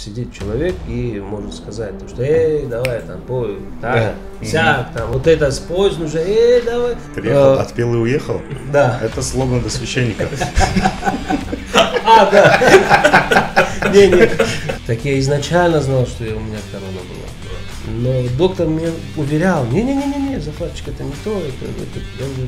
сидит человек и может сказать, что давай там пой, так, сяк, там, вот это спой, уже, давай. Приехал, отпел и уехал? Да. Это словно до священника. Да. Не. Так я изначально знал, что у меня корона была. Но доктор мне уверял, не, Зафарчик, это не то, это я уже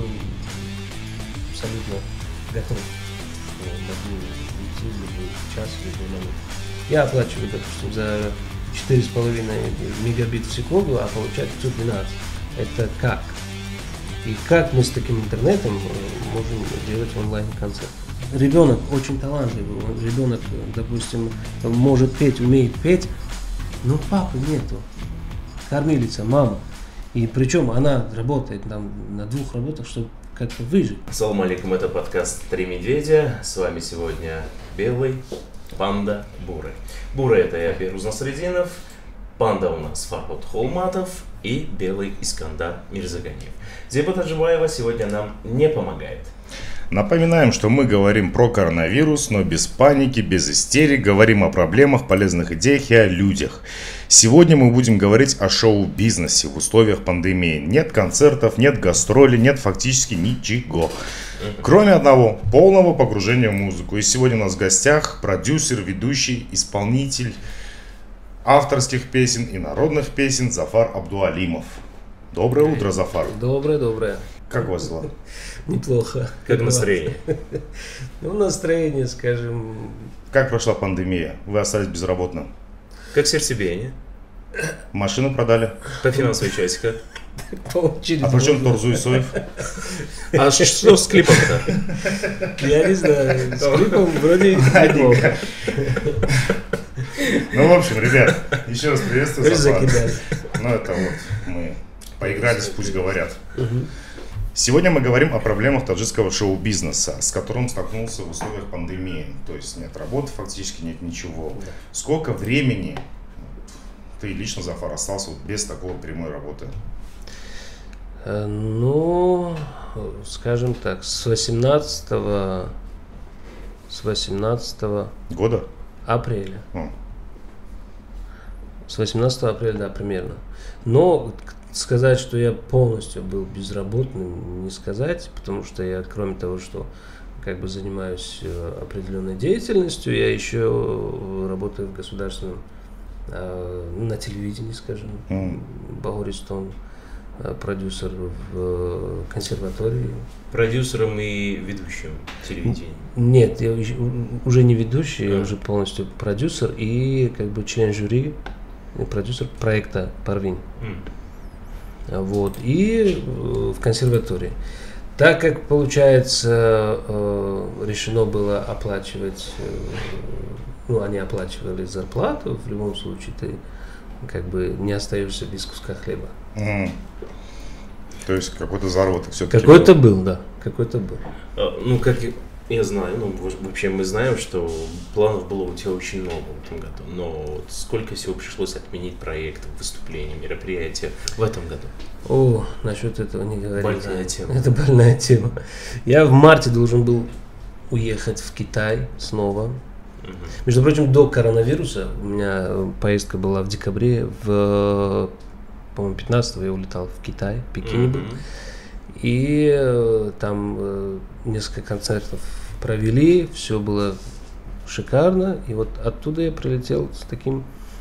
абсолютно готов. Могу идти в любой час, в любой момент. Я оплачиваю, допустим, за 4,5 мегабит в секунду, а получаю 512. Это как? И как мы с таким интернетом можем делать онлайн-концерт? Ребенок очень талантливый, ребенок, допустим, может петь, умеет петь, но папы нету, кормилица, мама. И причем она работает там на 2 работах, чтобы как-то выжить. Ассаламу алейкум, это подкаст «Три медведя». С вами сегодня Белый, Панда, Бурый. Бурый — это я, Беруз Насрединов, Панда у нас Фархот Холматов и Белый Искандар Мирзаганиев. Зеба Таджибаева сегодня нам не помогает. Напоминаем, что мы говорим про коронавирус, но без паники, без истерик, говорим о проблемах, полезных идеях и о людях. Сегодня мы будем говорить о шоу-бизнесе в условиях пандемии. Нет концертов, нет гастролей, нет фактически ничего. Кроме одного, полного погружения в музыку. И сегодня у нас в гостях продюсер, ведущий, исполнитель авторских песен и народных песен Зафар Абдуалимов. Доброе утро, Зафар. Доброе. Как у вас дела? Неплохо. Как настроение? Ну, настроение, скажем... Как прошла пандемия? Вы остались безработным? Как сердцебиение? Машину продали? По финансовой части как? А при чем Торзу и Соев? А что с клипом-то? Я не знаю, с клипом вроде неплохо. Ну, в общем, ребят, еще раз приветствую. Закидали. Ну, это вот мы поигрались, пусть говорят. Сегодня мы говорим о проблемах таджикского шоу-бизнеса, с которым столкнулся в условиях пандемии. То есть нет работы, фактически нет ничего. Сколько времени ты лично, Зафар, остался без такой прямой работы? Ну, скажем так, с 18 года? Апреля. С 18 апреля, да, примерно. Но сказать, что я полностью был безработным, не сказать, потому что я, кроме того, что как бы занимаюсь определенной деятельностью, я еще работаю в государственном, на телевидении, скажем, Багористон, продюсер в консерватории. Продюсером и ведущим телевидения? Нет, я уже не ведущий, я уже полностью продюсер и как бы член жюри, продюсер проекта «Парвин». Вот, и в консерватории. Так как, получается, решено было оплачивать, они оплачивали зарплату, в любом случае ты как бы не остаешься без куска хлеба. То есть какой-то заработок все-таки какой-то был, да, какой-то был. Ну, как я знаю, вообще мы знаем, что планов было у тебя очень много в этом году, но вот сколько всего пришлось отменить проектов, выступлений, мероприятий в этом году? Насчет этого не говорить. Больная тема. Это больная тема. Я в марте должен был уехать в Китай снова. Между прочим, до коронавируса у меня поездка была в декабре, по-моему, 15-го я улетал в Китай, в Пекине был. И там несколько концертов провели, все было шикарно. И вот оттуда я прилетел с такой,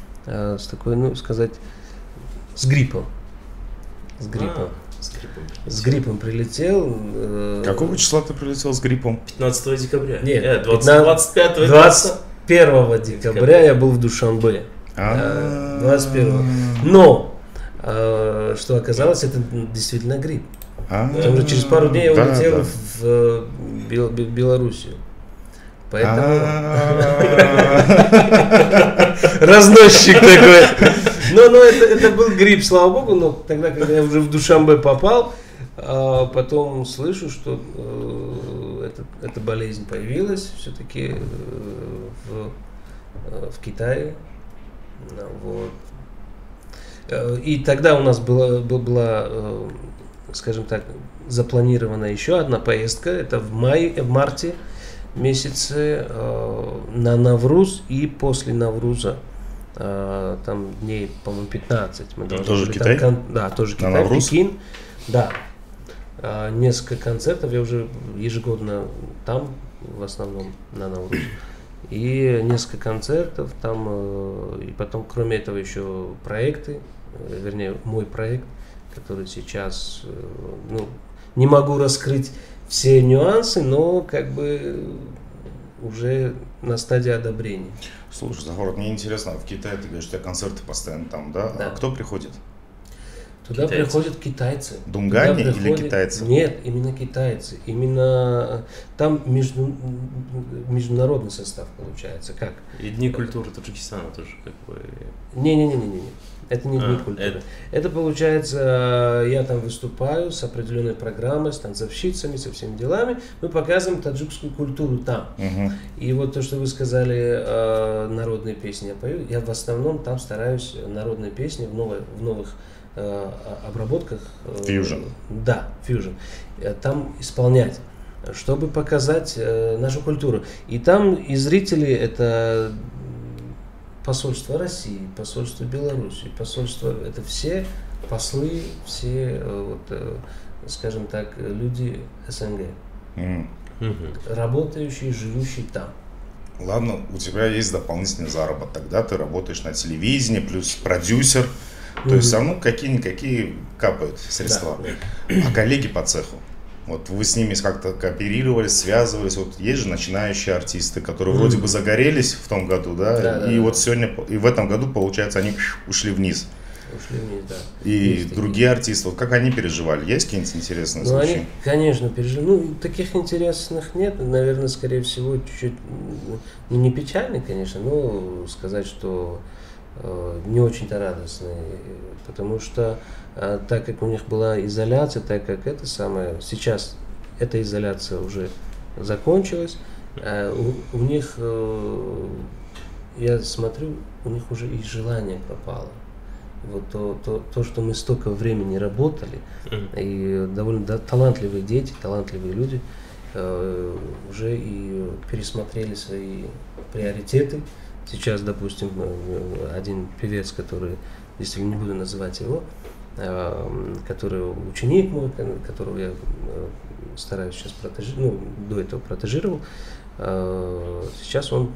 с гриппом. С гриппом прилетел. Какого числа ты прилетел с гриппом? 15 декабря. Нет, 25-го. 21 декабря я был в Душанбе. 21-го. Но, что оказалось, это действительно грипп. Потому что через пару дней я улетел в Белоруссию. Поэтому разносчик такой. Но это был грипп, слава богу, но тогда, когда я уже в Душанбе попал, потом слышу, что эта болезнь появилась все-таки в Китае. Вот. И тогда у нас была, скажем так, запланирована еще одна поездка, это в марте, месяце на Навруз и после Навруза. Там дней, по-моему, 15. Мы тоже Китай? Да, тоже на Китай, Навруз? Пекин. Да. Несколько концертов, я уже ежегодно там, в основном на Навруз. И несколько концертов там, и потом, кроме этого, еще проекты, вернее, мой проект, который сейчас, ну, не могу раскрыть все нюансы, но как бы уже на стадии одобрения. Слушай, Захар, мне интересно, в Китае ты говоришь, у тебя концерты постоянно там, да? Да. А кто приходит? Туда приходят китайцы. Дунгане или китайцы? Нет, именно китайцы. Именно там международный состав получается. Как? И Дни культуры Таджикистана тоже как бы... Не. Это не Дни культуры. Это получается, я там выступаю с определенной программой, с танцовщицами, со всеми делами. Мы показываем таджикскую культуру там. И вот то, что вы сказали, народные песни я пою, я в основном там стараюсь народные песни в новых обработках. Fusion. Да, Fusion. Там исполнять, чтобы показать нашу культуру. И там и зрители это посольство России, посольство Беларуси, посольство, это все послы, все, вот, скажем так, люди СНГ, работающие, живущие там. Ладно, у тебя есть дополнительный заработок, да, ты работаешь на телевидении, плюс продюсер, то есть все равно какие-никакие капают средства. Да. А коллеги по цеху? Вот вы с ними как-то кооперировались, связывались. Вот есть же начинающие артисты, которые вроде бы загорелись в том году, да, и вот сегодня, и в этом году, получается, они ушли вниз. Ушли вниз, да. И есть другие артисты, вот как они переживали? Есть какие-нибудь интересные случаи? Они, конечно, переживали. Ну, таких интересных нет. Наверное, скорее всего, чуть-чуть, не печальный, конечно, но сказать, что не очень-то радостный, потому что так как у них была изоляция, так как это самое, сейчас эта изоляция уже закончилась, у них, я смотрю, у них уже и желание пропало. Вот то, что мы столько времени работали, и довольно талантливые дети, талантливые люди уже и пересмотрели свои приоритеты. Сейчас, допустим, один певец, который, если не буду называть его, который ученик мой, которого я стараюсь сейчас протежировать, до этого протежировал, сейчас он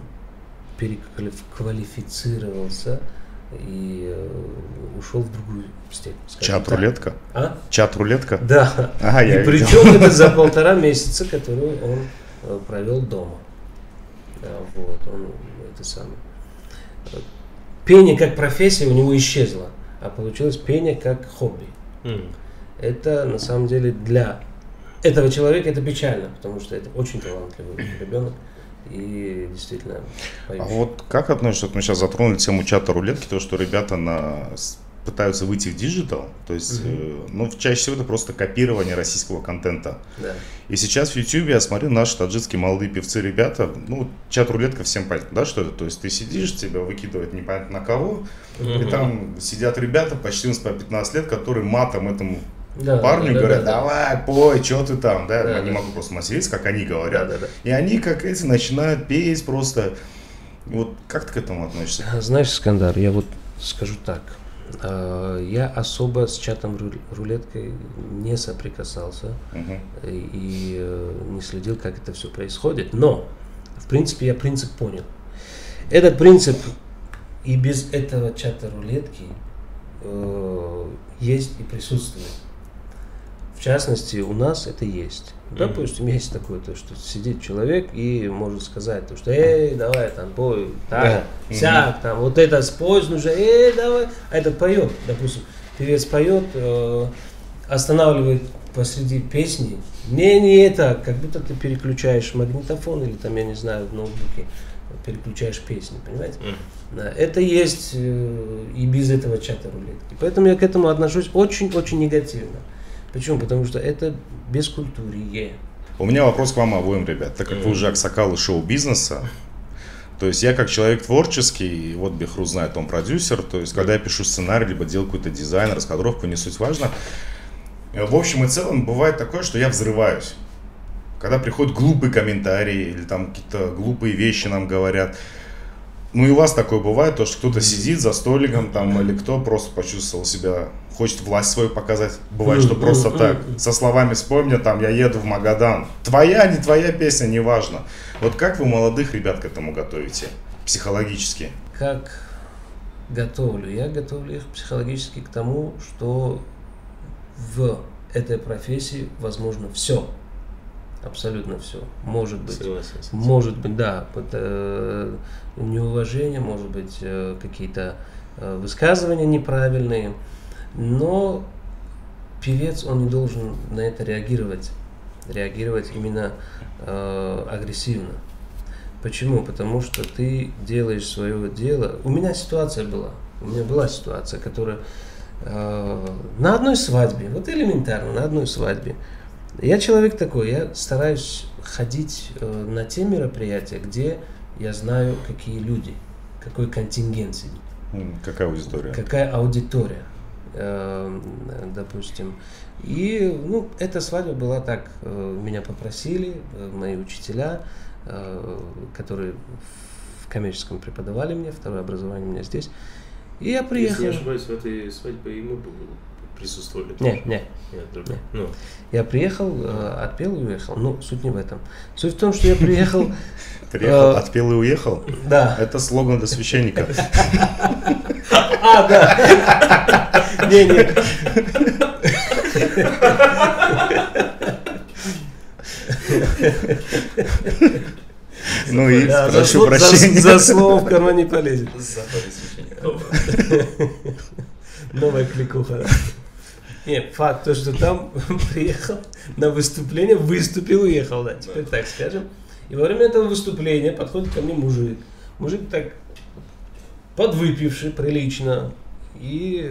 переквалифицировался и ушел в другую степень. Чат-рулетка? А? Чат-рулетка? Да. Ага, и причем это за 1,5 месяца, который он провел дома. Вот, он это самое. Пение как профессия у него исчезла, а получилось пение как хобби. Это на самом деле для этого человека это печально, потому что это очень талантливый ребенок и действительно поющий. А вот как относишься, вот мы сейчас затронули тему чата рулетки, то, что ребята пытаются выйти в диджитал, то есть, ну, чаще всего это просто копирование российского контента. Да. И сейчас в YouTube я смотрю, наши таджикские молодые певцы, ребята, ну, чат-рулетка всем понятно, да, что это? То есть ты сидишь, тебя выкидывают непонятно на кого, и там сидят ребята по 14-15 лет, которые матом этому парню говорят, давай, пой, что ты там, да, я не могу просто материться, как они говорят. И они, как эти, начинают петь просто. Вот как ты к этому относишься? Знаешь, Искандар, я вот скажу так. Я особо с чатом рулеткой не соприкасался и не следил, как это все происходит. Но, в принципе, я принцип понял. Этот принцип и без этого чата рулетки есть и присутствует. В частности, у нас это есть. Допустим, есть такое, то, что сидит человек и может сказать, то, что эй, давай там пой, так, сяк, там, вот это спой, нужно, эй, давай. А этот поет, допустим, певец поет, останавливает посреди песни. Не это, как будто ты переключаешь магнитофон или там, я не знаю, в ноутбуке переключаешь песни, понимаете? Это есть и без этого чата рулетки. Поэтому я к этому отношусь очень-очень негативно. Почему? Потому что это бескультурье. У меня вопрос к вам обоим, ребят. Так как вы уже аксакалы шоу-бизнеса, то есть я как человек творческий, вот Бехруз знает, он продюсер, то есть когда я пишу сценарий, либо делаю какой-то дизайн, раскадровку, не суть важно. В общем и целом бывает такое, что я взрываюсь. когда приходят глупые комментарии или там какие-то глупые вещи нам говорят. Ну и у вас такое бывает, то, что кто-то сидит за столиком там, или кто просто почувствовал себя, хочет власть свою показать. Бывает, что просто так, со словами вспомнят, там, я еду в Магадан. Твоя, не твоя песня, неважно. Вот как вы молодых ребят к этому готовите психологически? Как готовлю? Я готовлю их психологически к тому, что в этой профессии возможно все. Абсолютно все. Может быть. Может быть, да. Неуважение, может быть, какие-то высказывания неправильные. Но певец, он не должен на это реагировать. Реагировать именно агрессивно. Почему? Потому что ты делаешь свое дело. У меня была ситуация, которая на одной свадьбе, вот элементарно, на одной свадьбе. Я человек такой, я стараюсь ходить на те мероприятия, где я знаю, какие люди, какой контингент сидит. Какая аудитория? Какая аудитория, допустим. И, эта свадьба была так, меня попросили, мои учителя, которые в коммерческом преподавали мне, второе образование у меня здесь. И я приехал. Если не ошибаюсь, в этой свадьбе и мы присутствовали. Нет. Я приехал, отпел и уехал. Но суть не в этом. Суть в том, что я приехал... Приехал, отпел и уехал? Да. Это слоган для священника. Да. Не. Ну и прошу прощения. За слово в карман не полезет. Заходит священник. Новая кликуха. Нет, факт, то, что там приехал на выступление, выступил, уехал, да, теперь так скажем. И во время этого выступления подходит ко мне мужик. Мужик так подвыпивший прилично. И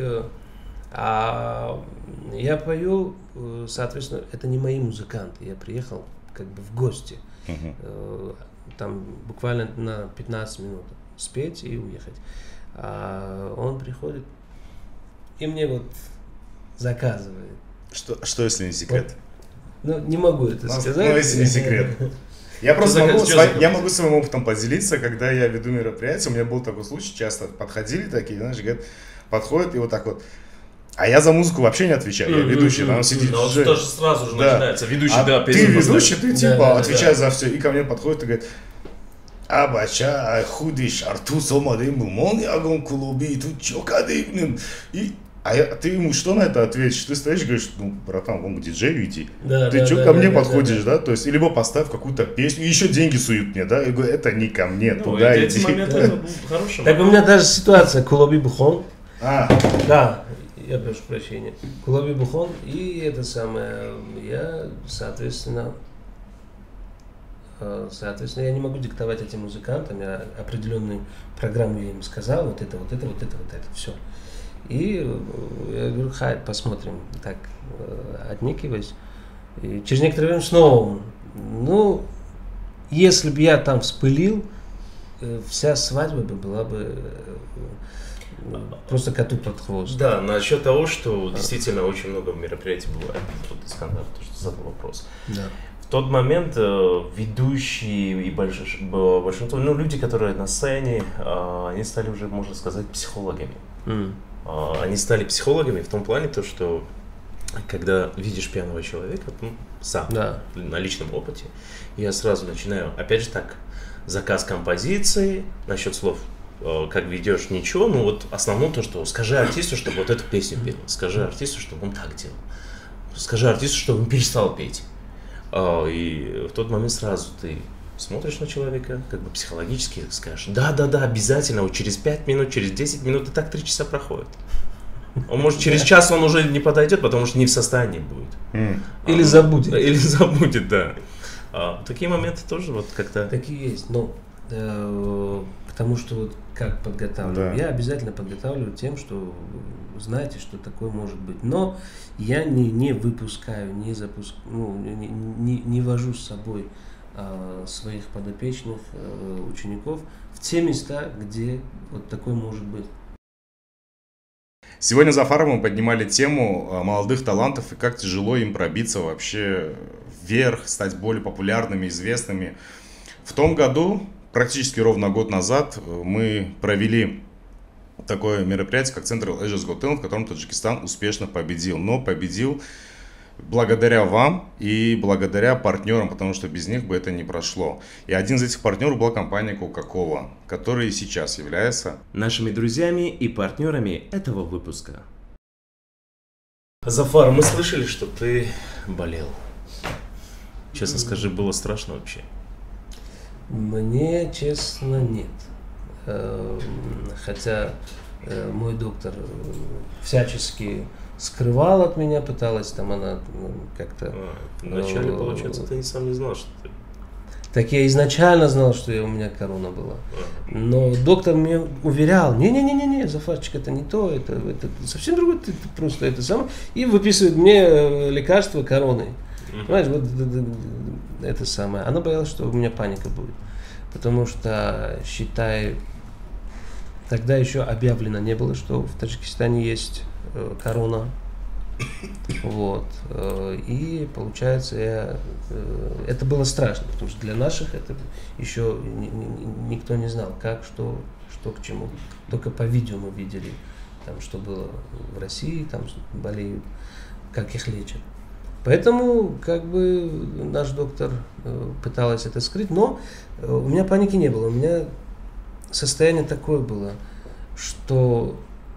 я пою, соответственно, это не мои музыканты. Я приехал как бы в гости. Там буквально на 15 минут спеть и уехать. А он приходит и мне вот заказывает. Что если не секрет? Не могу это сказать. Если не секрет. Я просто могу своим опытом поделиться, когда я веду мероприятие, у меня был такой случай, часто подходили такие, знаешь, говорят, подходят и вот так вот. А я за музыку вообще не отвечаю, я ведущий, там сидит. Но он тоже сразу же начинается, ведущий, да, ты ведущий, ты типа отвечаешь за все, и ко мне подходит и говорит, Абача, худиш, артус, омадым, мон, ягон, кулуби, тут чокадым. Ты ему что на это ответишь? Ты стоишь и говоришь, братан, вон к диджею иди. Ты что ко мне подходишь, да? То есть, либо поставь какую-то песню, и еще деньги суют мне, да? Я говорю, это не ко мне, туда иди. Так у меня даже ситуация, Кулоби Бухон. Да, я прошу прощения. Кулоби Бухон, и это самое, я, соответственно, я не могу диктовать этим музыкантам, я определенную программу я им сказал, вот это, все. И я говорю, посмотрим, так, отнекиваюсь. И через некоторое время снова, если бы я там вспылил, вся свадьба была бы просто коту под хвост. Да, насчет того, что действительно очень много мероприятий бывает, вот Искандар, то, что задал вопрос. Да. В тот момент ведущие и большинство, люди, которые на сцене, они стали уже, можно сказать, психологами. Они стали психологами в том плане, то, что когда видишь пьяного человека, сам, на личном опыте, я сразу начинаю, опять же так, заказ композиции, насчет слов, как ведешь, ничего, основное то, что скажи артисту, чтобы вот эту песню пел, скажи артисту, чтобы он так делал, скажи артисту, чтобы он перестал петь. И в тот момент сразу ты смотришь на человека, как бы психологически скажешь, да, обязательно, вот через 5 минут, через 10 минут, и так 3 часа проходит. Он может через час он уже не подойдет, потому что не в состоянии будет. Или забудет. Или забудет, да. Такие моменты тоже вот как-то... Такие есть, потому что вот как подготавливаю. Да. Я обязательно подготавливаю тем, что знаете, что такое может быть. Но я не выпускаю, не вожу с собой своих подопечных, учеников в те места, где вот такое может быть. Сегодня с Зафаром мы поднимали тему молодых талантов и как тяжело им пробиться вообще вверх, стать более популярными, известными. В том году, практически ровно год назад, мы провели такое мероприятие, как Central Asia's Got Talent, в котором Таджикистан успешно победил. Но победил благодаря вам и благодаря партнерам, потому что без них бы это не прошло. И один из этих партнеров была компания Coca-Cola, которая и сейчас является нашими друзьями и партнерами этого выпуска. Зафар, мы слышали, что ты болел. Честно скажи, было страшно вообще? Мне, честно, нет. Хотя мой доктор всячески скрывал от меня, пыталась там она как-то... Вначале, получается, ты сам не знал, что ты... Так я изначально знал, что у меня корона была. Но доктор мне уверял, не-не-не, Зафарчик, это не то, это совсем другое, ты просто это самое. И выписывает мне лекарство короны. Понимаешь, вот это самое. Она боялась, что у меня паника будет. Потому что, считай, тогда еще объявлено не было, что в Таджикистане есть корона. Вот. И получается, это было страшно, потому что для наших это еще никто не знал, как, что к чему. Только по видео мы видели, там, что было в России, там болеют, как их лечат. Поэтому, как бы, наш доктор пыталась это скрыть, но у меня паники не было. У меня состояние такое было, что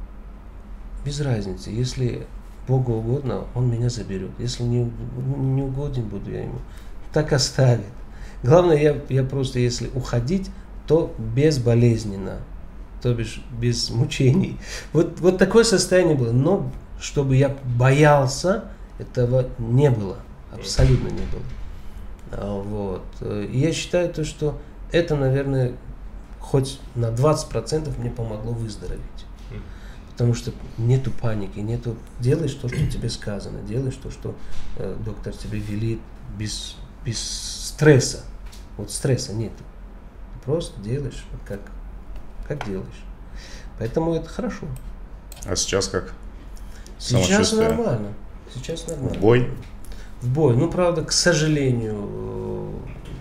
без разницы, если Богу угодно, Он меня заберет. Если не угоден буду я Ему, так оставит. Главное, я просто, если уходить, то безболезненно, то бишь без мучений. Вот такое состояние было. Но чтобы я боялся, этого не было. Абсолютно не было. Вот. И я считаю, то, что это, наверное, хоть на 20% мне помогло выздороветь. Потому что нету паники, делаешь то, что тебе сказано, делаешь то, что доктор тебе велит, без стресса. Вот стресса нету. Ты просто делаешь, вот как делаешь. Поэтому это хорошо. А сейчас как? Сейчас нормально. Сейчас нормально. В бой? В бой. Ну, правда, к сожалению,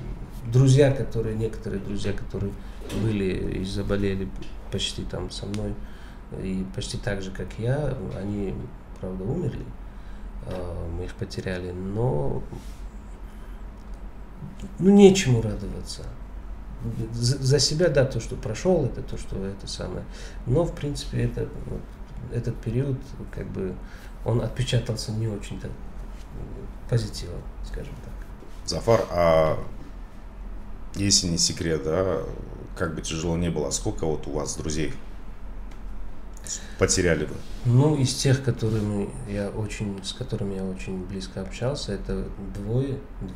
некоторые друзья, которые были и заболели почти там со мной, и почти так же, как я, они, правда, умерли, мы их потеряли, но нечему радоваться. За себя, да, то, что прошел, это то, что это самое. Но, в принципе, этот период, как бы, он отпечатался не очень-то позитивно, скажем так. Зафар, а если не секрет, да, как бы тяжело не было, сколько вот у вас друзей потеряли вы? Ну, из тех, с которыми я очень близко общался, это двое,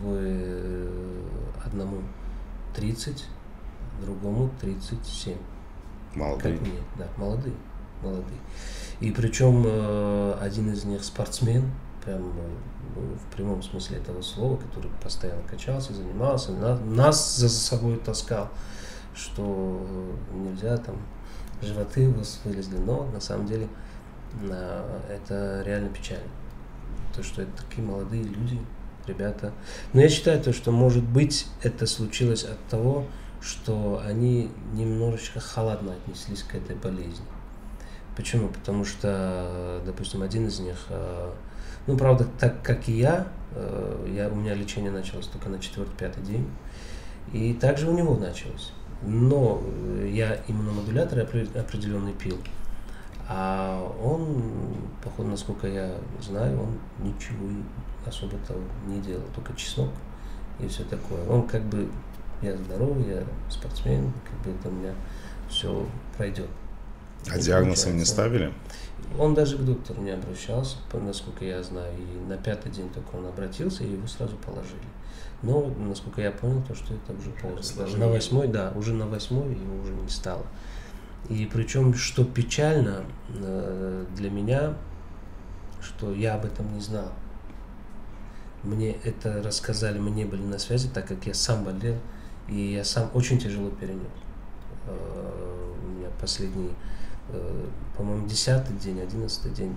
одному 30, другому 37. Молодые? Как мне, да, молодые. И причем один из них спортсмен, прям в прямом смысле этого слова, который постоянно качался, занимался, нас за собой таскал, что нельзя там, животы у вас вылезли, но на самом деле это реально печально. То, что это такие молодые люди, ребята. Но я считаю, что, может быть, это случилось от того, что они немножечко халатно отнеслись к этой болезни. Почему? Потому что, допустим, один из них, ну, правда, так как и у меня лечение началось только на 4-5 день, и также у него началось. Но я иммуномодуляторы определенный пил, а он, походу, насколько я знаю, он ничего особо-то не делал, только чеснок и все такое. Он как бы, я здоровый, я спортсмен, как бы это у меня все пройдет. А диагноз им не ставили? Он даже к доктору не обращался, насколько я знаю, и на 5-й день только он обратился, и его сразу положили. Но, насколько я понял, то, что это уже поздно. Даже на 8-й, да, уже на 8-й его уже не стало. И причем, что печально для меня, что я об этом не знал. Мне это рассказали, мы не были на связи, так как я сам болел, и я сам очень тяжело перенес. У меня последние по-моему, 10-й день, 11-й день,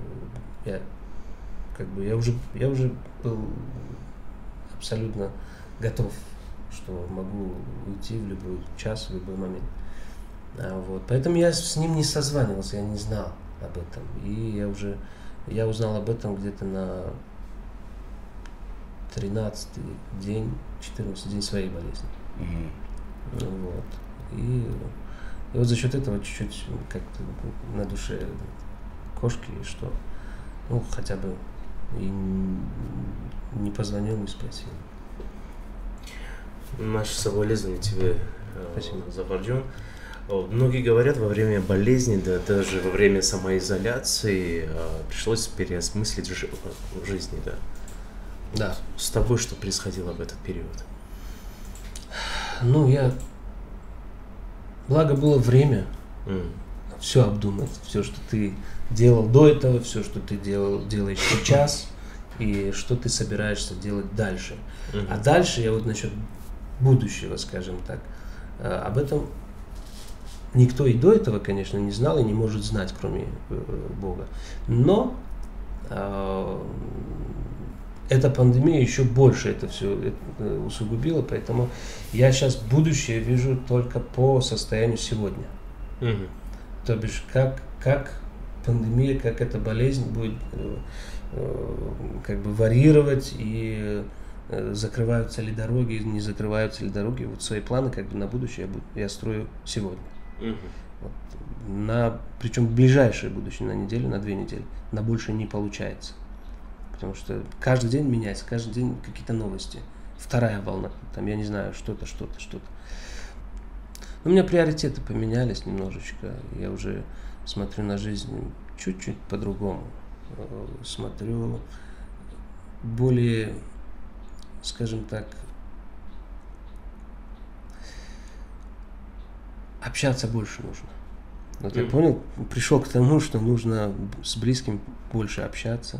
я уже был абсолютно готов, что могу уйти в любой час, в любой момент. Вот. Поэтому я с ним не созванивался, я не знал об этом. И я узнал об этом где-то на 13-й день, 14-й день своей болезни. Вот. И вот за счет этого чуть-чуть как-то на душе кошки, что хотя бы и не позвонил, не спросил. Наши соболезнования тебе, Спасибо. Запарджон. Многие говорят, во время болезни, да даже во время самоизоляции пришлось переосмыслить жизнь, да? Да. С тобой что происходило в этот период? Благо было время все обдумать, все, что ты делал до этого, все, что ты делаешь сейчас, и что ты собираешься делать дальше. А дальше я вот насчет будущего, скажем так, об этом никто и до этого, конечно, не знал и не может знать, кроме Бога. Но эта пандемия еще больше это все усугубила, поэтому я сейчас будущее вижу только по состоянию сегодня. То бишь, как пандемия, как эта болезнь будет варьировать, и закрываются ли дороги, не закрываются ли дороги. Вот свои планы на будущее я строю сегодня. Вот. Причем в ближайшее будущее, на неделю, на 2 недели. На больше не получается. Потому что каждый день меняется, каждый день какие-то новости. Вторая волна, я не знаю, что-то. Но у меня приоритеты поменялись немножечко. Я уже смотрю на жизнь чуть-чуть по-другому. Смотрю более, скажем так, общаться больше нужно. Вот я понял, пришел к тому, что нужно с близким больше общаться,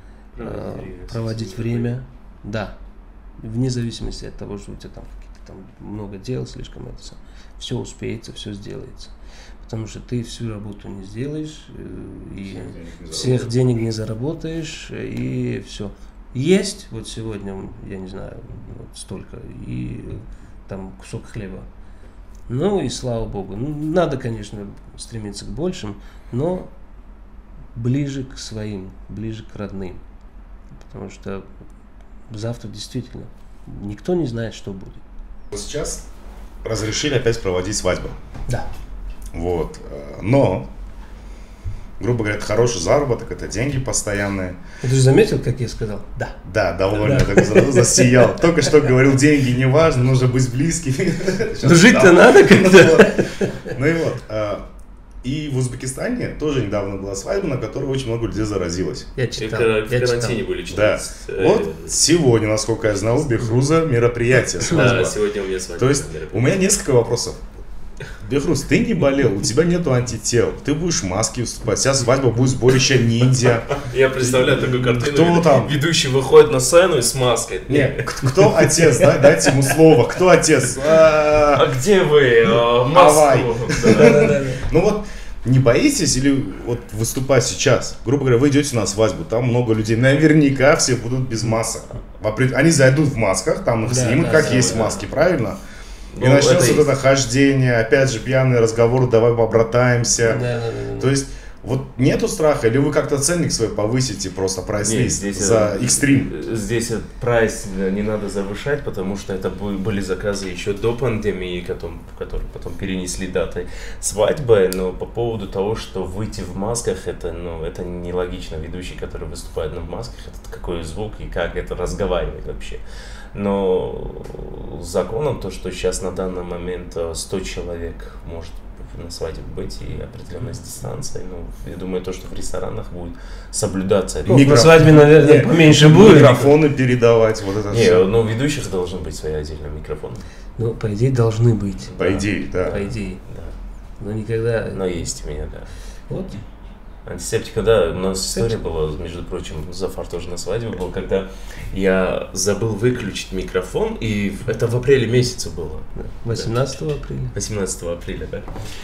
проводить время, да, вне зависимости от того, что у тебя там какие-то много дел, слишком все успеется, все сделается. Потому что ты всю работу не сделаешь, и всех денег не заработаешь, и все. Есть вот сегодня, я не знаю, столько, и там кусок хлеба. И слава Богу. Надо, конечно, стремиться к большим, но ближе к своим, ближе к родным. Потому что завтра действительно никто не знает, что будет. Сейчас разрешили опять проводить свадьбу. Да. Вот. Но, грубо говоря, это хороший заработок, это деньги постоянные. Ты же заметил, как я сказал? Да. Да, довольно так засиял. Только что говорил, деньги не важно, нужно быть близкими. Но жить-то надо когда. Ну и вот. И в Узбекистане тоже недавно была свадьба, на которой очень много людей заразилось. Я читал. В карантине были 14. Да. Вот сегодня, насколько я знал, у Бехруза мероприятие, свадьба. Да, сегодня у меня свадьба. То есть у меня несколько вопросов. Бехруз, ты не болел, у тебя нету антител, ты будешь в маске выступать, вся свадьба будет сборище ниндзя. Я представляю такую картину, кто там? Ведущий выходит на сцену и с маской. Нет, кто отец, да? Дайте ему слово, кто отец? А где вы? Маску. Ну вот, не боитесь или вот выступать сейчас? Грубо говоря, вы идете на свадьбу, там много людей, наверняка все будут без масок. Они зайдут в масках, там их снимут, как есть в маске, правильно? И начнется вот это хождение, опять же, пьяный разговор, давай побратаемся. То есть, вот нету страха, или вы как-то ценник свой повысите, просто прайс-лист за экстрим? Здесь прайс не надо завышать, потому что это были заказы еще до пандемии, которые потом перенесли даты свадьбы. Но по поводу того, что выйти в масках, это нелогично. Ведущий, который выступает в масках, это какой звук и как это разговаривать вообще. Но законом то, что сейчас на данный момент 100 человек может на свадьбе быть и определенная дистанция. Я думаю, то, что в ресторанах будет соблюдаться. На свадьбе, наверное, поменьше будет. Микрофоны передавать, вот это все. У ведущих должен быть свои отдельные микрофоны. По идее, должны быть. По идее, да. По идее, да. Но никогда... Но есть у меня, да. Вот. Антисептика, да, у нас история была, между прочим, Зафар тоже на свадьбе был, когда я забыл выключить микрофон, и это в апреле месяце было. 18 апреля. 18 апреля, да.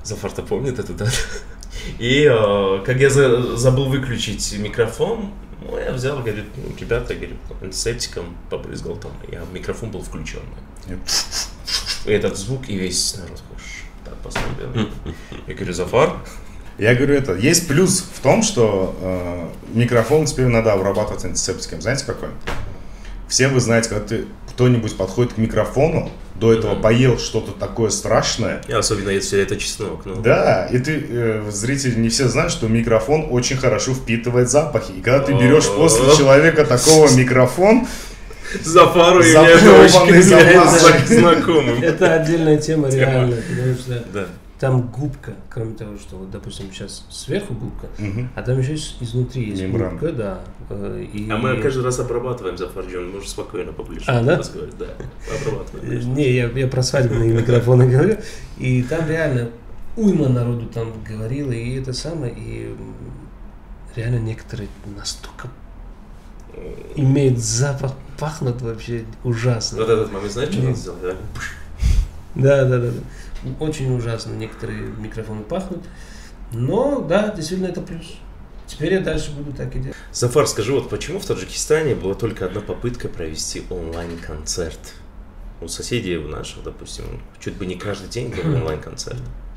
Зафар-то помнит это, да? И как я забыл выключить микрофон, ну, я взял, говорит, ну, ребята, говорит, антисептиком побрызгал там, микрофон был включен. И этот звук, и весь народ так посмотрел. Я говорю, Зафар? Я говорю, есть плюс в том, что микрофон теперь надо обрабатывать антисептиком. Знаете какой? Все вы знаете, когда кто-нибудь подходит к микрофону, до этого поел что-то такое страшное. И особенно если это чеснок. Ну. Да, и зрители не все знают, что микрофон очень хорошо впитывает запахи. И когда ты берешь после человека такого микрофон, Зафару и знакомым. Это отдельная тема, реально, потому что там губка, кроме того, что, вот, допустим, сейчас сверху губка, а там еще изнутри есть губка, да. А мы каждый раз обрабатываем, Зафар Джон, можно спокойно поближе разговаривать, да, обрабатываем. Не, я про свадебные микрофоны говорю, и там реально уйма народу там говорила, и это самое, и реально некоторые настолько имеют запах, пахнут вообще ужасно. Вот этот момент, знаешь, что надо сделать, Да. да? Да. Очень ужасно некоторые микрофоны пахнут, но да, действительно это плюс. Теперь я дальше буду так и делать. Зафар, скажи, вот почему в Таджикистане была только одна попытка провести онлайн-концерт? У соседей у наших, допустим, чуть бы не каждый день был онлайн-концерт.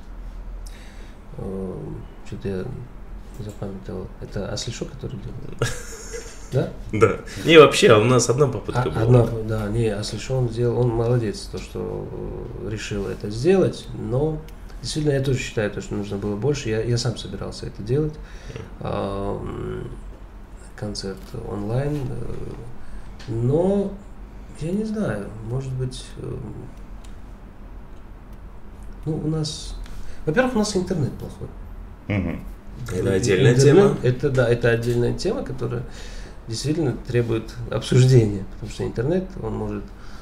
Что-то я запамятовал. Это Аслишо, который делал? Да? Да. Не, вообще, у нас одна попытка была. Да, Аслишо он сделал, он молодец, то, что решил это сделать, но действительно я тоже считаю, что нужно было больше. Я сам собирался это делать. Концерт онлайн, но я не знаю, может быть, ну, у нас, во-первых, у нас интернет плохой. Это отдельная тема. Это отдельная тема, которая действительно требует обсуждения, потому что интернет, он может...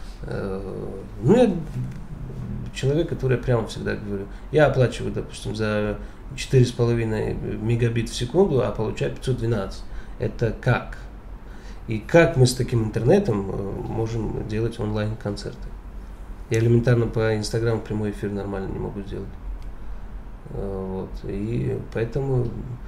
я человек, который я прямо всегда говорю, я оплачиваю, допустим, за 4,5 мегабит в секунду, а получаю 512. Это как? И как мы с таким интернетом можем делать онлайн-концерты? Я элементарно по Инстаграму прямой эфир нормально не могу сделать. Вот. И поэтому...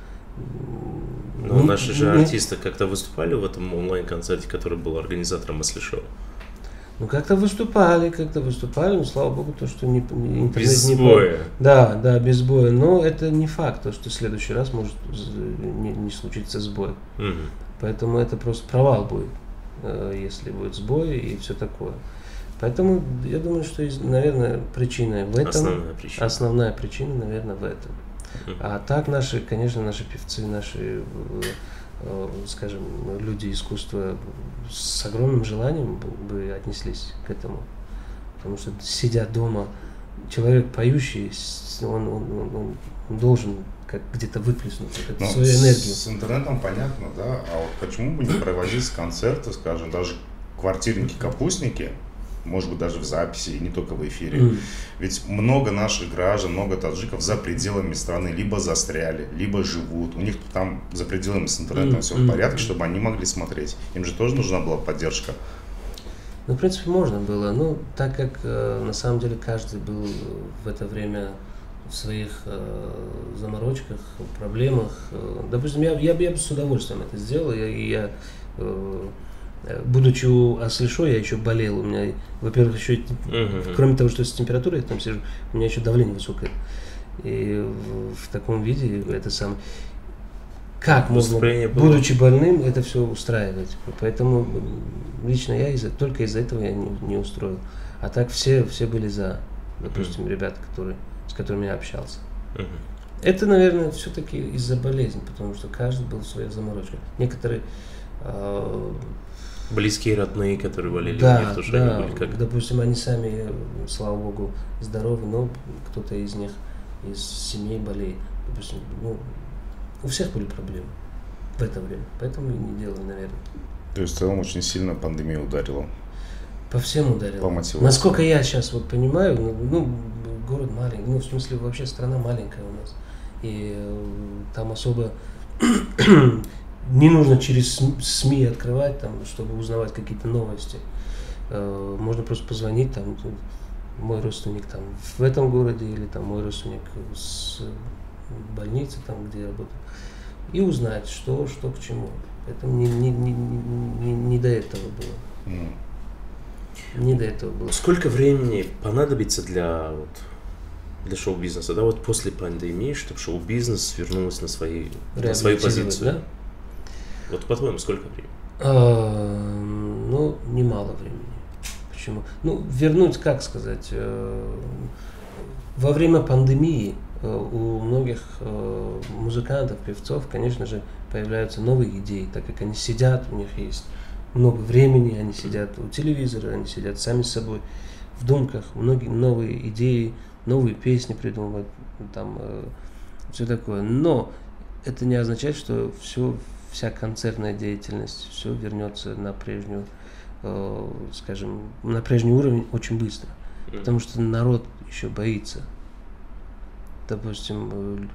Но наши же артисты как-то выступали в этом онлайн-концерте, который был организатором Аслишо? Ну, как-то выступали, но, слава богу, то, что интернет без не... сбоя. Да, без сбоя. Но это не факт, то, что в следующий раз может не случиться сбой. Поэтому это просто провал будет, если будет сбой и все такое. Поэтому я думаю, что, наверное, причина в этом. Основная причина, наверное, в этом. А так наши певцы, наши, скажем, люди искусства с огромным желанием бы отнеслись к этому. Потому что, сидя дома, человек поющий, он должен как где-то выплеснуть свою энергию. С интернетом понятно, да? А вот почему бы не проводить концерты, скажем, даже квартирники-капустники, может быть, даже в записи, и не только в эфире. Ведь много наших граждан, много таджиков за пределами страны либо застряли, либо живут. У них там за пределами с интернетом все в порядке, чтобы они могли смотреть. Им же тоже нужна была поддержка. Ну, в принципе, можно было. Ну, так как на самом деле каждый был в это время в своих заморочках, проблемах. Допустим, я бы с удовольствием это сделал. Будучи у Аслишо, я еще болел. У меня, во-первых, еще, кроме того, что с температурой я там сижу, у меня еще давление высокое. И в таком виде это самое... Как можно, будучи больным, это все устраивать? Поэтому лично я только из-за этого я не устроил. А так все были за, допустим, ребята, с которыми я общался. Это, наверное, все-таки из-за болезни, потому что каждый был в своих заморочках. Некоторые... Близкие, родные, которые болели, у них тоже они были как... Допустим, они сами, слава богу, здоровы, но кто-то из них, из семей болеет. Допустим, у всех были проблемы в это время, поэтому и не делали, наверное. То есть в целом очень сильно пандемия ударила? По всем ударила. По мотивации. Насколько я сейчас понимаю, город маленький, в смысле вообще страна маленькая у нас. И там особо не нужно через СМИ открывать, там, чтобы узнавать какие-то новости. Можно просто позвонить, там, мой родственник там в этом городе или там мой родственник с больницы, там, где я работаю, и узнать, что к чему. Поэтому не до этого было. Не до этого было. Сколько времени понадобится для шоу-бизнеса, да, вот после пандемии, чтобы шоу-бизнес вернулся на свою позицию? Да? Вот по-твоему, сколько времени? Ну, немало времени. Почему? Ну, вернуть, как сказать, во время пандемии у многих музыкантов, певцов, конечно же, появляются новые идеи, так как они сидят, у них есть много времени, они сидят у телевизора, они сидят сами с собой в думках, многие новые идеи, новые песни придумывают, там все такое. Но это не означает, что вся концертная деятельность, все вернется на прежнюю, скажем, на прежний уровень очень быстро. Потому что народ еще боится. Допустим,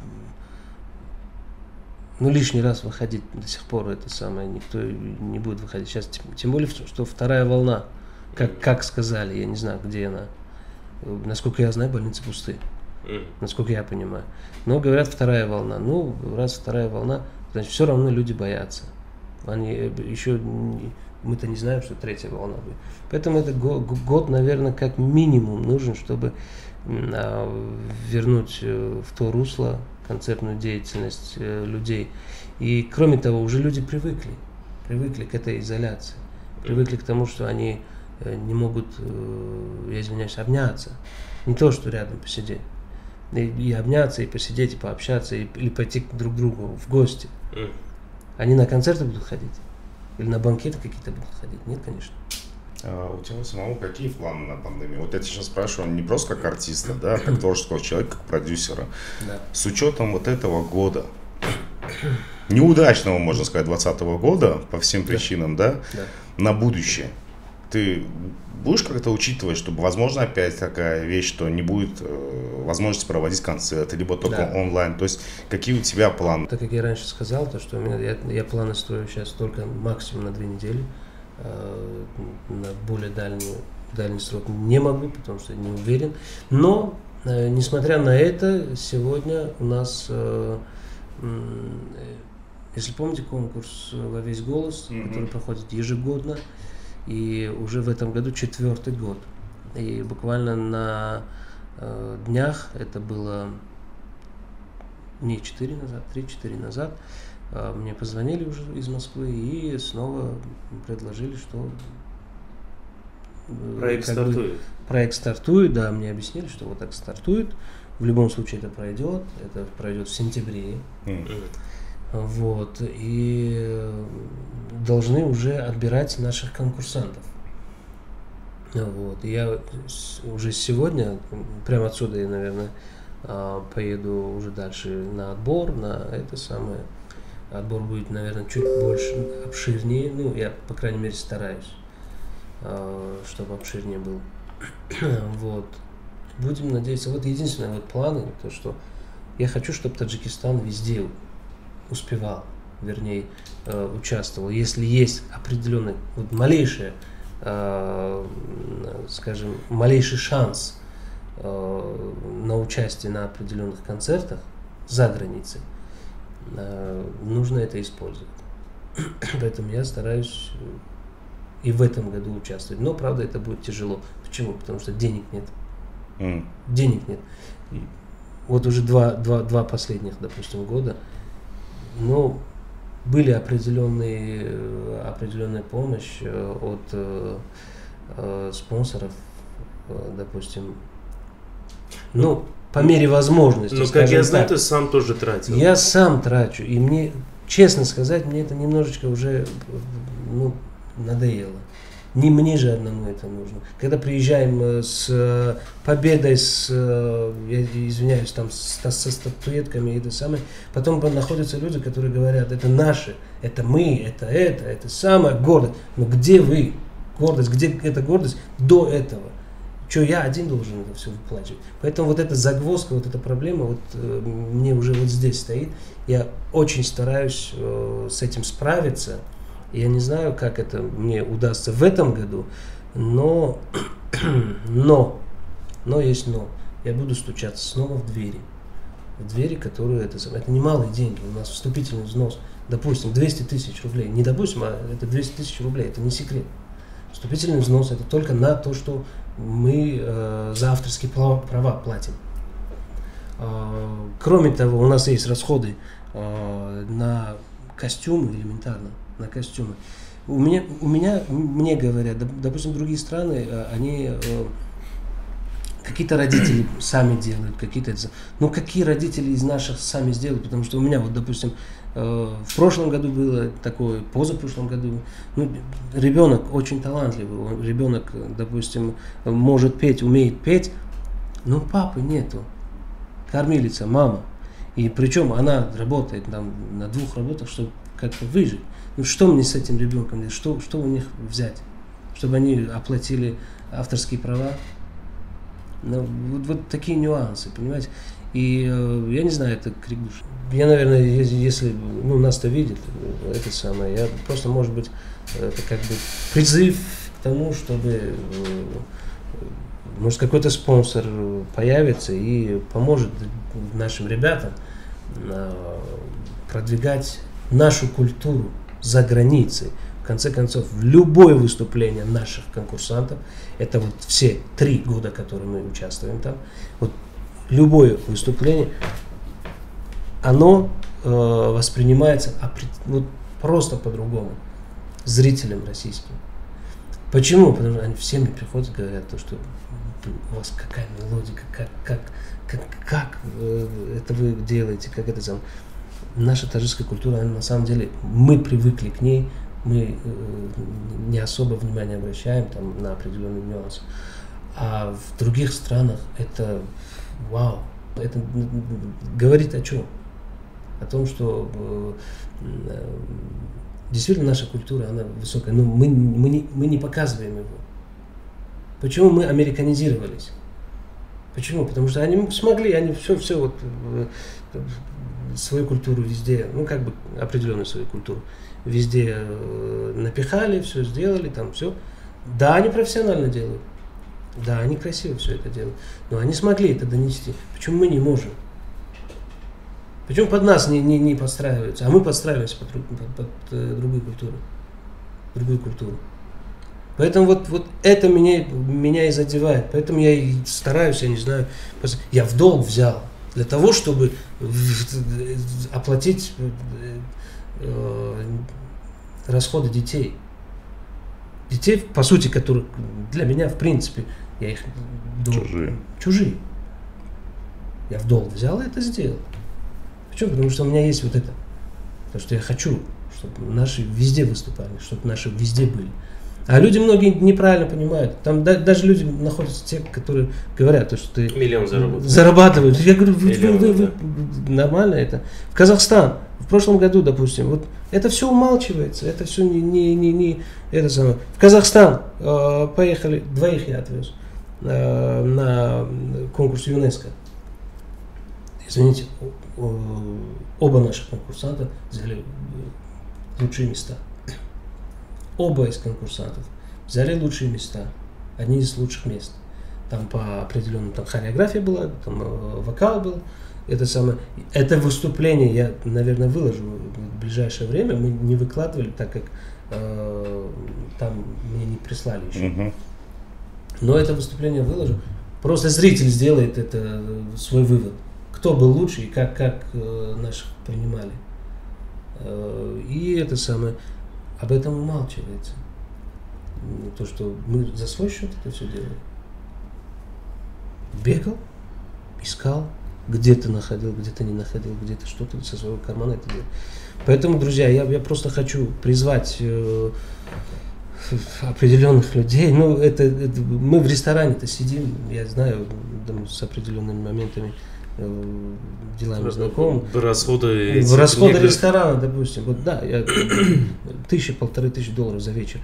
лишний раз выходить до сих пор это самое, никто не будет выходить. Сейчас, тем более, что вторая волна, как сказали, я не знаю, где она. Насколько я знаю, больницы пустые. Насколько я понимаю. Но говорят, вторая волна. Ну, раз вторая волна, значит, все равно люди боятся. Они еще, мы-то не знаем, что третья волна будет. Поэтому это год, наверное, как минимум нужен, чтобы вернуть в то русло концертную деятельность людей. И кроме того, уже люди привыкли к этой изоляции, привыкли к тому, что они не могут, я извиняюсь, обняться. Не то, что рядом посидеть. И обняться, и посидеть, и пообщаться, или пойти друг к другу в гости. Они на концерты будут ходить? Или на банкеты какие-то будут ходить? Нет, конечно. А у тебя самого какие планы на пандемию? Вот я тебя сейчас спрашиваю не просто как артиста, да, а как творческого человека, как продюсера. Да. С учетом вот этого года, неудачного, можно сказать, 2020 года, по всем причинам, да, на будущее, ты будешь как-то учитывать, чтобы, возможно, опять такая вещь, что не будет возможности проводить концерты, либо только онлайн, то есть какие у тебя планы? Так как я раньше сказал, то, что я планы строю сейчас только максимум на 2 недели. На более дальний срок не могу, потому что не уверен. Но, несмотря на это, сегодня у нас, если помните, конкурс «Во весь голос», который проходит ежегодно, и уже в этом году 4-й год. И буквально на днях, это было не 4 назад, 3-4 назад, мне позвонили уже из Москвы и снова предложили, что проект стартует. Проект стартует, да, мне объяснили, что вот так стартует. В любом случае это пройдет в сентябре. Вот, и должны уже отбирать наших конкурсантов. Вот, и я уже сегодня, прямо отсюда я, наверное, поеду уже дальше на отбор, на это самое. Отбор будет, наверное, чуть больше, обширнее. Ну, я, по крайней мере, стараюсь, чтобы обширнее был. Вот. Будем надеяться. Вот единственное вот планы, то, что я хочу, чтобы Таджикистан везде успевал, вернее, участвовал. Если есть определенный, вот малейший, скажем, малейший шанс на участие на определенных концертах за границей, нужно это использовать. Поэтому я стараюсь и в этом году участвовать. Но, правда, это будет тяжело. Почему? Потому что денег нет. Денег нет. И вот уже два последних, допустим, года, но были определенная помощь от спонсоров, допустим. Ну, по мере возможности. Ну, как я знаю, ты сам тоже тратил. Я сам трачу. И мне, честно сказать, мне это немножечко уже надоело. Не мне же одному это нужно. Когда приезжаем с победой, я извиняюсь, там со статуэтками и это самое, потом находятся люди, которые говорят, это наши, это мы, это самая гордость. Но где вы? Гордость, где эта гордость до этого? Что я один должен это все выплачивать? Поэтому вот эта загвоздка, вот эта проблема вот мне уже вот здесь стоит. Я очень стараюсь с этим справиться. Я не знаю, как это мне удастся в этом году, но Но есть но. Я буду стучаться снова в двери. В двери, которые это немалые деньги. У нас вступительный взнос, допустим, 200 тысяч рублей. Не допустим, а это 200 тысяч рублей. Это не секрет. Вступительный взнос это только на то, что мы за авторские права платим. Кроме того, у нас есть расходы на костюмы элементарно, на костюмы. Мне говорят, допустим, другие страны, они какие-то родители сами делают, какие-то. Ну, какие родители из наших сами сделают? Потому что у меня, вот, допустим, в прошлом году было такое, позапрошлом году, ну, ребенок очень талантливый, ребенок, допустим, может петь, умеет петь, но папы нету, кормилица, мама. И причем она работает там на 2 работах, чтобы как-то выжить. Ну, что мне с этим ребенком делать? Что у них взять? Чтобы они оплатили авторские права? Ну, вот такие нюансы, понимаете? И я не знаю, это Кригуш. Я, наверное, если нас-то видит, это самое, я просто, может быть, это как бы призыв к тому, чтобы, может, какой-то спонсор появится и поможет нашим ребятам продвигать нашу культуру за границей. В конце концов, любое выступление наших конкурсантов, это вот все 3 года, которые мы участвуем там, вот любое выступление, оно воспринимается вот просто по-другому зрителям российским. Почему? Потому что они все мне приходят и говорят, что у вас какая мелодика, как это вы делаете, как это там. Наша таджикская культура, на самом деле, мы привыкли к ней, мы не особо внимания обращаем там, на определенные нюансы. А в других странах это вау. Это говорит о чем? О том, что действительно наша культура, она высокая, но мы не показываем его. Почему мы американизировались? Почему? Потому что они смогли, они все вот свою культуру везде, как бы определенную свою культуру, везде напихали, все сделали, там все. Да, они профессионально делают. Да, они красиво все это делают. Но они смогли это донести. Почему мы не можем? Почему под нас не подстраиваются? А мы подстраиваемся под другую культуру. Поэтому вот это меня и задевает. Поэтому я и стараюсь, я не знаю, я в долг взял для того, чтобы оплатить расходы детей. Детей, по сути, которые для меня, в принципе, я их чужие. Я в долг взял и это сделал. Почему? Потому что у меня есть вот это. Потому что я хочу, чтобы наши везде выступали, чтобы наши везде были. А люди многие неправильно понимают. Там даже люди находятся те, которые говорят, что ты миллион зарабатываешь. Я говорю, вы нормально это. В Казахстан в прошлом году, допустим, вот это все умалчивается, это все не это самое. В Казахстан поехали, 2 я отвез на конкурс ЮНЕСКО. Извините, оба наших конкурсанта взяли лучшие места. Оба из конкурсантов взяли лучшие места, одни из лучших мест. Там по определенному, там хореография была, там вокал был. Это выступление я, наверное, выложу в ближайшее время. Мы не выкладывали, так как там мне не прислали еще. Но это выступление выложу. Просто зритель сделает это свой вывод. Кто был лучше и как наших принимали. И это самое. Об этом умалчивается. То, что мы за свой счет это все делаем. Бегал, искал, где-то находил, где-то не находил, где-то что-то со своего кармана это делал. Поэтому, друзья, я просто хочу призвать определенных людей. Мы в ресторане-то сидим, я знаю, там, с определенными моментами делами знакомым. Расходы ресторана, допустим. Вот да, 1000-1500 долларов за вечер.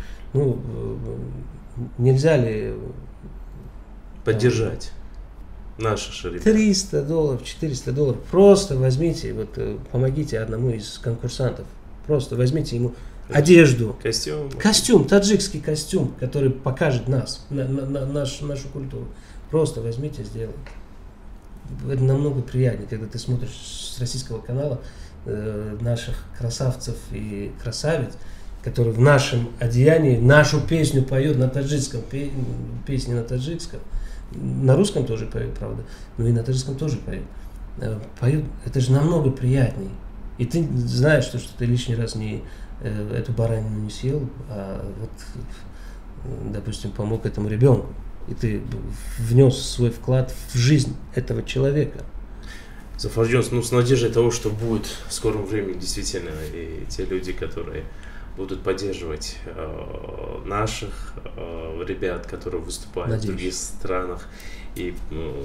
Нельзя ли поддержать наши шерифы? 300 долларов, 400 долларов. Просто возьмите, помогите одному из конкурсантов. Просто возьмите ему одежду. Костюм, таджикский костюм, который покажет нас, нашу культуру. Просто возьмите, сделайте. Это намного приятнее, когда ты смотришь с российского канала наших красавцев и красавиц, которые в нашем одеянии нашу песню поют на таджикском, песни на таджикском. На русском тоже поют, правда, но и на таджикском тоже поют. Поют, это же намного приятнее. И ты знаешь, что ты лишний раз не эту баранину не съел, а вот, допустим, помог этому ребенку. И ты внес свой вклад в жизнь этого человека. Зафар Джонс, с надеждой того, что будет в скором времени действительно и те люди, которые будут поддерживать наших ребят, которые выступают в других странах. И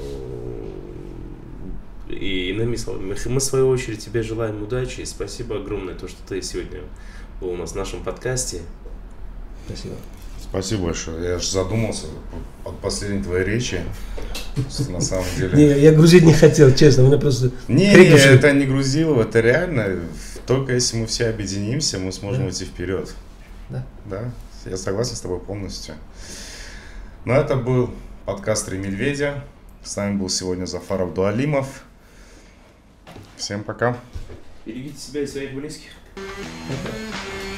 иными словами, мы в свою очередь тебе желаем удачи и спасибо огромное, то, что ты сегодня был у нас в нашем подкасте. Спасибо. Спасибо большое. Я же задумался от последней твоей речи. На самом деле. Не, я грузить не хотел, честно. Меня просто. Не, это не грузило, это реально. Только если мы все объединимся, мы сможем идти вперед. Да. Да. Я согласен с тобой полностью. Но это был подкаст «Три медведя». С нами был сегодня Зафар Абдуалимов. Всем пока. Берегите себя и своих близких. Пока.